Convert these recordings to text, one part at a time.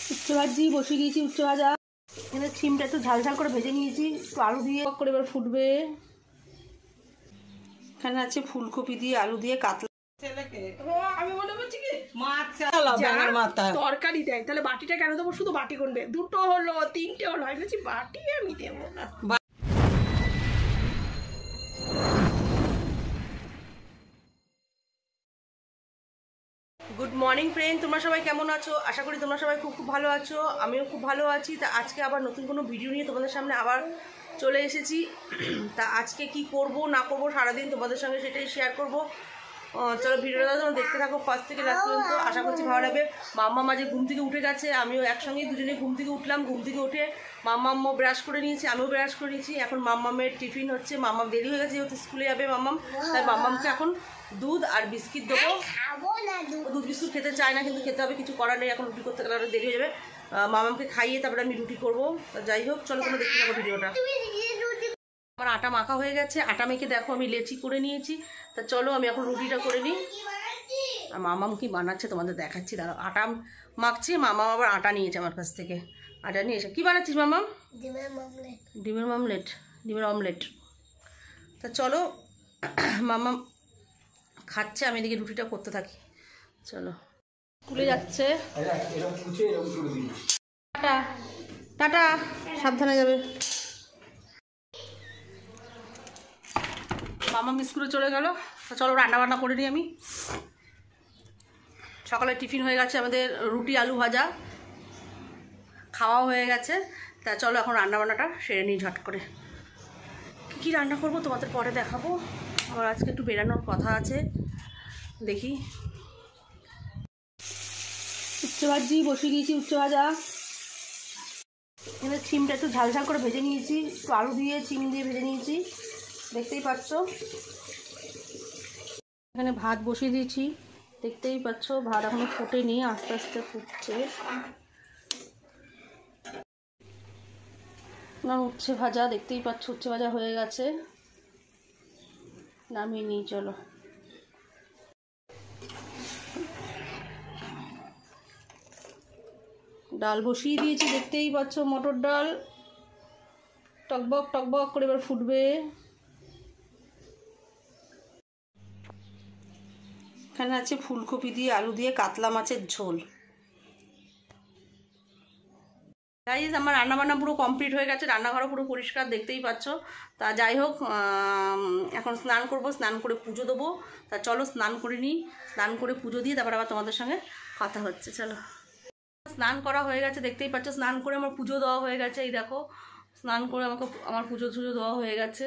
উচ্ছে ভাজি বসিয়ে দিয়েছি, উচ্ছে ভাজা। এখানে সিমটা একটু ঝাল ঝাল করে ভেজে নিয়েছি, একটু আলু দিয়ে করে এবার ফুটবে। এখানে আছে ফুলকপি দিয়ে আলু দিয়ে কাতলা। আমি মনে করছি কি তরকারি দেয়, তাহলে বাটিটা কেন দেবো? শুধু বাটি কোনবে, দুটো হলো তিনটে হলো, আমি বলছি বাটি আমি দেবো না। গুড মর্নিং ফ্রেন্ড, তোমরা সবাই কেমন আছো? আশা করি তোমরা সবাই খুব ভালো আছো, আমিও খুব ভালো আছি। তা আজকে আবার নতুন কোনো ভিডিও নিয়ে তোমাদের সামনে আবার চলে এসেছি। তা আজকে কি করব না করব সারাদিন তোমাদের সঙ্গে সেটাই শেয়ার করব। চলো ভিডিওটা তোমরা দেখতে থাকো ফার্স্ট থেকে লাস্ট পর্যন্ত, আশা করছি ভালো লাগবে। মাম্মা মাঝে ঘুম থেকে উঠে গেছে, আমিও একসঙ্গেই দুজনে ঘুম থেকে উঠলাম। ঘুম থেকে উঠে মাম্মাম্মা ব্রাশ করে নিয়েছি, আমিও ব্রাশ করে নিয়েছি। এখন মাম্মামের টিফিন হচ্ছে, মাম্মাম দেরি হয়ে গেছে যেহেতু স্কুলে যাবে মাম্মাম, তাই মাম্মামকে এখন দুধ আর বিস্কিট দেবো। দুধ বিস্কুট খেতে চায় না, কিন্তু খেতে হবে, কিছু করার নেই। এখন রুটি করতে গেলে আরও দেরি হয়ে যাবে। মামামকে খাইয়ে তারপরে আমি রুটি করবো। যাই হোক, চলো তোমরা দেখতে থাকো ভিডিওটা। আমার আটা মাখা হয়ে গেছে, আটা মেখে দেখো আমি লেচি করে নিয়েছি। তা চলো আমি এখন রুটিটা করে নিই। আর মামাম কি বানাচ্ছে তোমাদের দেখাচ্ছি, দাঁড়াও। আটা মাখছি, মামাম আবার আটা নিয়েছে আমার কাছ থেকে। আটা নিয়ে এসে কী বানাচ্ছিস মামাম? ডিমের অমলেট। ডিমের অমলেট। তা চলো, মামাম খাচ্ছে, আমি এদিকে রুটিটা করতে থাকি। চলো, স্কুলে যাচ্ছে। টাটা টাটা, সাবধানে যাবে। মামা স্কুলে চলে গেল। চলো রান্না বান্না করে নিই আমি। সকালে টিফিন হয়ে গেছে আমাদের, রুটি আলু ভাজা, খাওয়াও হয়ে গেছে। তা চলো এখন রান্না বান্নাটা সেরে নিই ঝট করে। কী রান্না করবো তোমাদের পরে দেখাবো। আমার আজকে একটু বেরানোর কথা আছে, দেখি। উচ্ছে ভাজি বসিয়ে দিয়েছি, উচ্ছে ভাজা। এখানে সিমটা একটু ঝাল ঝাল করে ভেজে নিয়েছি, একটু আলু দিয়ে সিম দিয়ে ভেজে নিয়েছি, দেখতেই পাচ্ছ। এখানে ভাত বসিয়ে দিয়েছি, দেখতেই পাচ্ছ। ভাত এখনো ফোটেনি, আস্তে আস্তে ফুটছে। না, উচ্ছে ভাজা দেখতেই পাচ্ছ, উচ্ছে ভাজা হয়ে গেছে, নামিয়ে নিই। চলো, ডাল বসিয়ে দিয়েছি, দেখতেই পাচ্ছ, মটর ডাল টকবক টকবক করে এবার ফুটবে। এখানে আছে ফুলকপি দিয়ে আলু দিয়ে কাতলা মাছের ঝোল। গাইস, আমার রান্নাবান্না পুরো কমপ্লিট হয়ে গেছে, রান্নাঘরও পুরো পরিষ্কার, দেখতেই পাচ্ছ। তা যাই হোক, এখন স্নান করব, স্নান করে পুজো দেবো। তা চলো স্নান করে নিই, স্নান করে পুজো দিয়ে তারপর আবার তোমাদের সঙ্গে কথা হচ্ছে। চলো, স্নান করা হয়ে গেছে, দেখতেই পাচ্ছ। স্নান করে আমার পুজো দেওয়া হয়ে গেছে, এই দেখো। স্নান করে আমার পুজো টুজো দেওয়া হয়ে গেছে।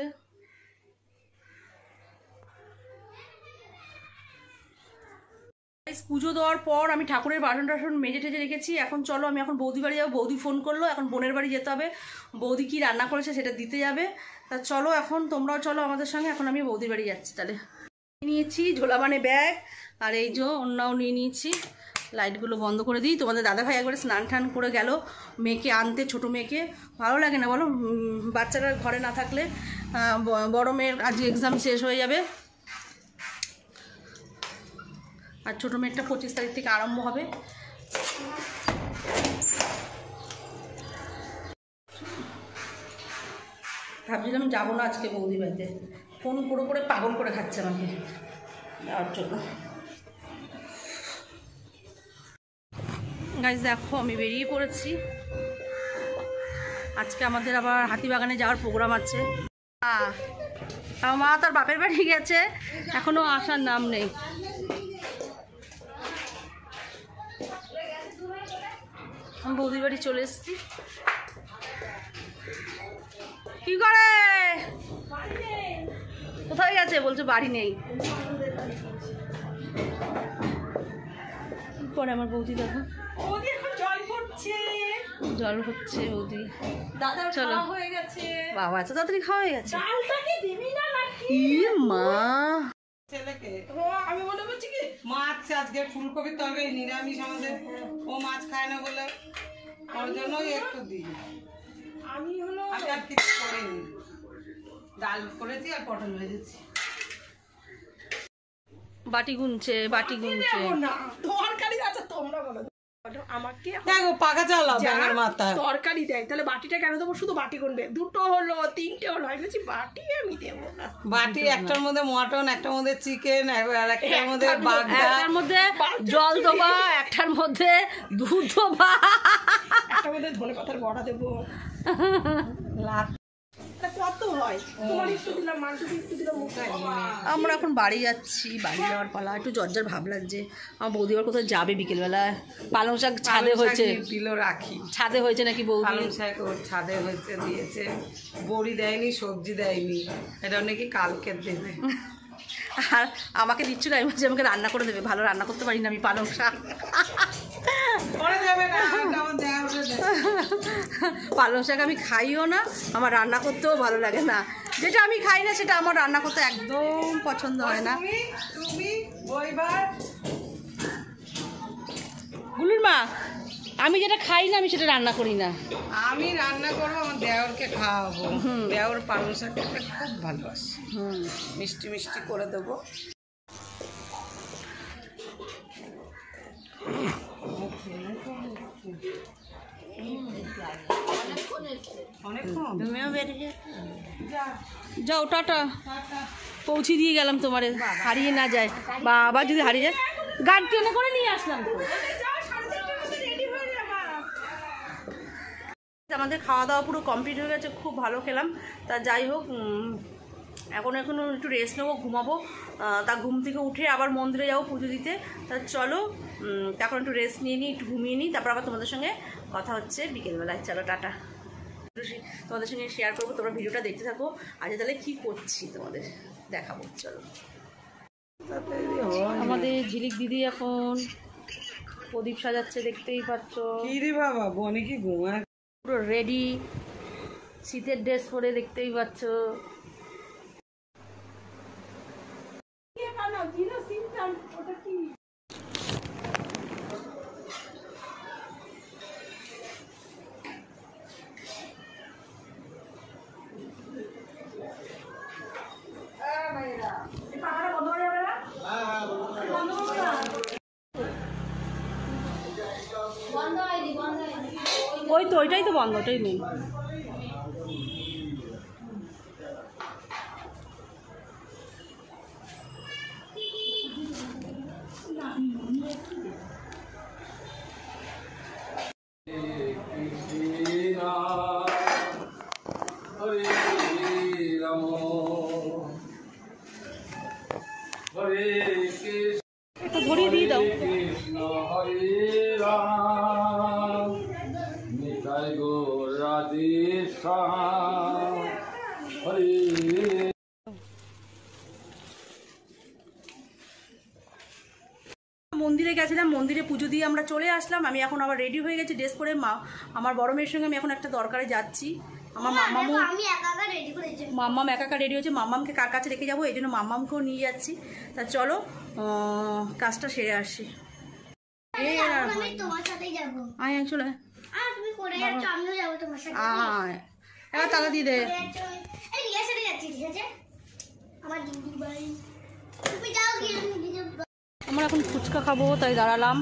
পুজো দেওয়ার পর আমি ঠাকুরের বাসন টাসন মেজে টেজে রেখেছি। এখন চলো, আমি এখন বৌদি বাড়ি যাবো। বৌদি ফোন করলো, এখন বোনের বাড়ি যেতে হবে। বৌদি কি রান্না করেছে সেটা দিতে যাবে। তা চলো, এখন তোমরাও চলো আমাদের সঙ্গে। এখন আমি বৌদির বাড়ি যাচ্ছি। তাহলে নিয়েছি ঝোলা মানে ব্যাগ, আর এই যে অন্যও নিয়ে নিয়েছি। লাইটগুলো বন্ধ করে দিই। তোমাদের দাদাভাই একবারে স্নান টান করে গেল মেয়েকে আনতে, ছোটো মেয়েকে। ভালো লাগে না বলো, বাচ্চারা ঘরে না থাকলে। বড় মেয়ের আজ এক্সাম শেষ হয়ে যাবে, আর ছোটো মেয়েরটা 25 তারিখ থেকে আরম্ভ হবে। ভাবছিলাম যাবো না আজকে বৌদি বাড়িতে, ফোন করে করে পাগল করে খাচ্ছে আমাকে যাওয়ার জন্য। গাইস দেখো, আমি বেরিয়ে পড়েছি। আজকে আমাদের আবার হাতিবাগানে যাওয়ার প্রোগ্রাম আছে। আমার মা তার বাপের বাড়ি গেছে, এখনো আসার নাম নেই। আমি বৌদির বাড়ি চলে এসেছি। কি করে, কোথায় গেছে? বলছে বাড়ি নেই। কি করে আমার বৌদি? দেখো জল হচ্ছে বৌদি। দাদা চলো হয়ে গেছে। বাবা, এত তাড়াতাড়ি খাওয়া হয়ে গেছে? মা, আমি মনে করছি কি মাছ আজকে ফুলকপির তরকারি নিরামিষ আমাদের, ও মাছ খায় না বলে ওর জন্য একটু দিই। আমি আর কিছু করিনি, ডাল করেছি আর পটল ভেজেছি। বাটি গুনছে, বাটি গুনছে। তরকারি আছে, তোমরা বলো। আমাকে দেখো পাকা চালা যা ব্যাঙের মাথা তরকারি দেয় তাহলে বাটিটা কেন দেবো? শুধু বাটি গুনবে, 2টো হলো 3টে হলো, আমি বলছি বাটি আমি দেবো না। বাটি একটার মধ্যে মটন, একটার মধ্যে চিকেন, আর একটার মধ্যে বাগদা, একটার মধ্যে জল দেবা, একটার মধ্যে দুধ দেবা, একটার মধ্যে ধনে পাতার বড়া দেবো। লাভ। কত হয়, তোমার একটু দিলাম, মাংস একটু দিলাম। আমরা এখন বাড়ি যাচ্ছি, বাড়ি যাওয়ার পালা। একটু জ্বর ভাব লাগছে। আমার বৌদি আবার কোথাও যাবে বিকেলবেলা। পালং শাক ছাদে হয়েছে, দিল রাখি ছাদে হয়েছে নাকি বৌদি? পালং শাক ওর ছাদে হয়েছে, দিয়েছে। বড়ি দেয়নি, সবজি দেয়নি, এটা নাকি কালকে দেবে। আর আমাকে দিচ্ছিল, আমি বলছি আমাকে রান্না করে দেবে। ভালো রান্না করতে পারি না আমি পালং শাক। পরে যাবে না, আমার দেয়া হলে দেবে। পালং শাক আমি খাইও না, আমার রান্না করতেও ভালো লাগে না। যেটা আমি খাই না সেটা আমার রান্না করতে একদম পছন্দ হয় না। তুমি বইবার গুলুর মা, আমি যেটা খাই না আমি সেটা রান্না করি না। আমি রান্না করবো, আমার দেওরকে খাওয়াবো। দেওর পালং শাক খেতে খুব ভালোবাসে, মিষ্টি মিষ্টি করে দেবো। অনেকক্ষণ তুমিও বেরিয়ে যাও, টাটা। পৌঁছে দিয়ে গেলাম তোমারে, হারিয়ে না যায়। বা আবার যদি হারিয়ে যায়, গাড়ি ট্রেনে করে নিয়ে আসলাম তো। আমাদের খাওয়া দাওয়া পুরো কমপ্লিট হয়ে গেছে, খুব ভালো খেলাম। তা যাই হোক, এখন একটু রেস্ট নেবো, ঘুমাবো। তা ঘুম থেকে উঠে আবার মন্দিরে যাবো পুজো দিতে। তা চলো এখন একটু রেস্ট নিয়ে নিই, একটু ঘুমিয়ে নিই, তারপর আবার তোমাদের সঙ্গে কথা হচ্ছে বিকেলবেলায়। চলো টাটা। তোমাদের সঙ্গে শেয়ার করবো, তোমরা ভিডিওটা দেখতে থাকো। আজ তাহলে কী করছি তোমাদের দেখাবো, চলো। আমাদের ঝিলিক দিদি এখন প্রদীপ সাজাচ্ছে, দেখতেই পাচ্ছ। কি রে বাবা, বনে কি ঘুমায়? পুরো রেডি, শীতের ড্রেস পরে, দেখতেই পাচ্ছ। ওই তো ওইটাই তো বন্ধ, ওটাই নেই। একটু ধরিয়ে দিয়ে দাও। মন্দিরে গেছিলাম, মন্দিরে পুজো দিয়ে আমরা চলে আসলাম। আমি এখন আবার রেডি হয়ে গেছি ড্রেস পরে। আমার বড় মেয়ের সঙ্গে আমি এখন একটা দরকারে যাচ্ছি। আমার মাম্মামও মাম্মাম একা রেডি হয়েছে। মাম্মামকে কার কাছে রেখে যাবো, এই জন্য মাম্মামকেও নিয়ে যাচ্ছি। তা চলো কাজটা সেরে আসি। আয় আয় চলে আয়, এবার তালা দিয়ে দে। আমরা এখন ফুচকা খাবো, তাই দাঁড়ালাম।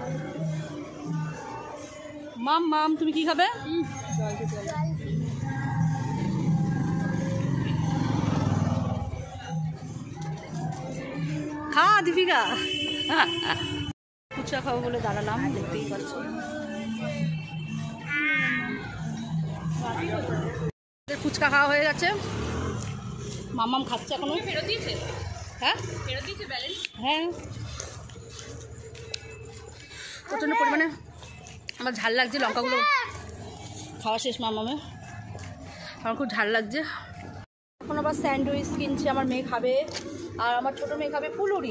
মাম তুমি কি খাবে? খা দীপিকা। ফুচকা খাবো বলে দাঁড়ালাম, দেখতেই পাচ্ছ। ফুচকা খাওয়া হয়ে গেছে, মাম্মাম খাচ্ছে এখনো। হ্যাঁ হ্যাঁ, প্রচণ্ড পরিমাণে আমার ঝাল লাগছে। লঙ্কাগুলো খাওয়া শেষ মাম্মামে, আমার খুব ঝাল লাগছে। এখন আবার স্যান্ডউইচ কিনছি, আমার মেয়ে খাবে, আর আমার ছোটো মেয়ে খাবে ফুলুরি।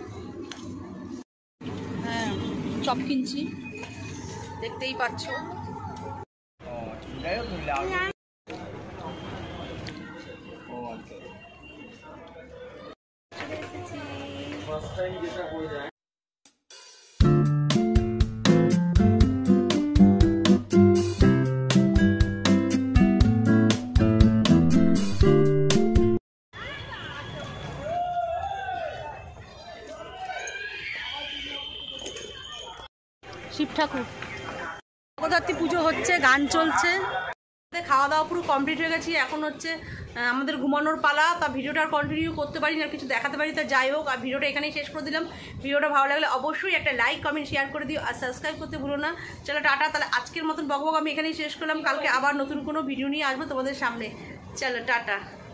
হ্যাঁ, চপ কিনছি, দেখতেই পাচ্ছ। ঠাকুর। জগদ্ধাত্রী পুজো হচ্ছে, গান চলছে। খাওয়া দাওয়া পুরো কমপ্লিট হয়ে গেছি, এখন হচ্ছে আমাদের ঘুমানোর পালা। তা ভিডিওটা আর কন্টিনিউ করতে পারি না, কিছু দেখাতে পারি। তা যাই হোক, আর ভিডিওটা এখানেই শেষ করে দিলাম। ভিডিওটা ভালো লাগলে অবশ্যই একটা লাইক কমেন্ট শেয়ার করে দিও, আর সাবস্ক্রাইব করতে ভুলো না। চলো টাটা, তাহলে আজকের মতন বকবক আমি এখানেই শেষ করলাম। কালকে আবার নতুন কোনো ভিডিও নিয়ে আসবো তোমাদের সামনে। চলো টাটা।